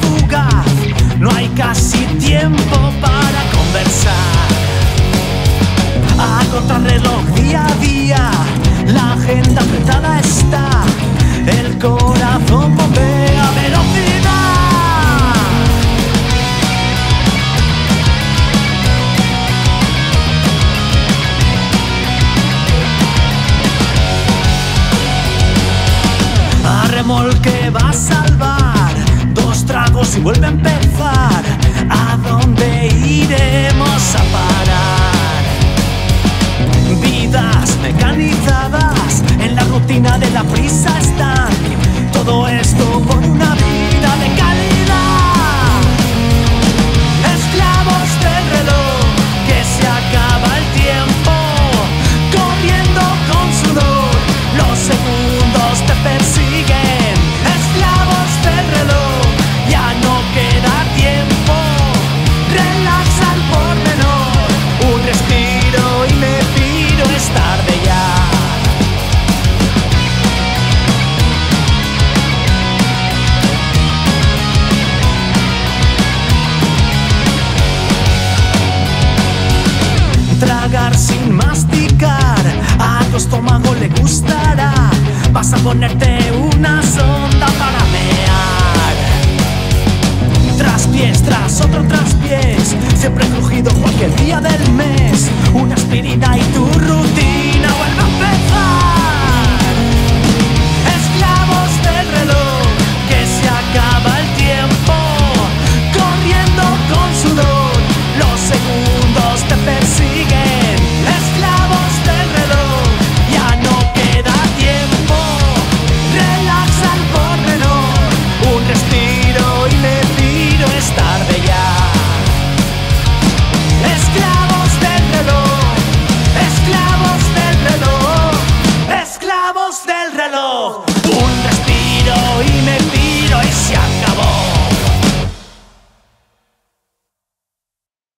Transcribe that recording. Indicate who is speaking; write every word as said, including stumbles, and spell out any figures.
Speaker 1: fugaz, no hay casi tiempo para conversar. A contrarreloj día a día, la agenda apretada está, el corazón bombea a velocidad. A remolque va a salvar, dos tragos y vuelve a empezar. ¿A dónde iremos a parar? Vidas mecanizadas en la rutina de la prisa están. Todo esto por una vida de calidad. Esclavos del reloj, que se acaba el tiempo, corriendo con sudor, los segundos te persiguen. Esclavos del reloj, ya no queda tiempo, relaxa al pormenor, un respiro y me piro, es tarde ya. Tragar sin masticar, a tu estómago le gustará. Vas a ponerte una sonda para mear. Traspiés tras otro traspiés, siempre crujido cualquier día del mes. Una aspirina y tu rutina vuelve a empezar. Esclavos del reloj, que se acaba el tiempo, corriendo con sudor, los segundos te persiguen. Esclavos del reloj, ya no queda tiempo, relaxa al pormenor, un respiro y me piro, es tarde ya. Esclavos del reloj, esclavos del reloj, esclavos del reloj. Un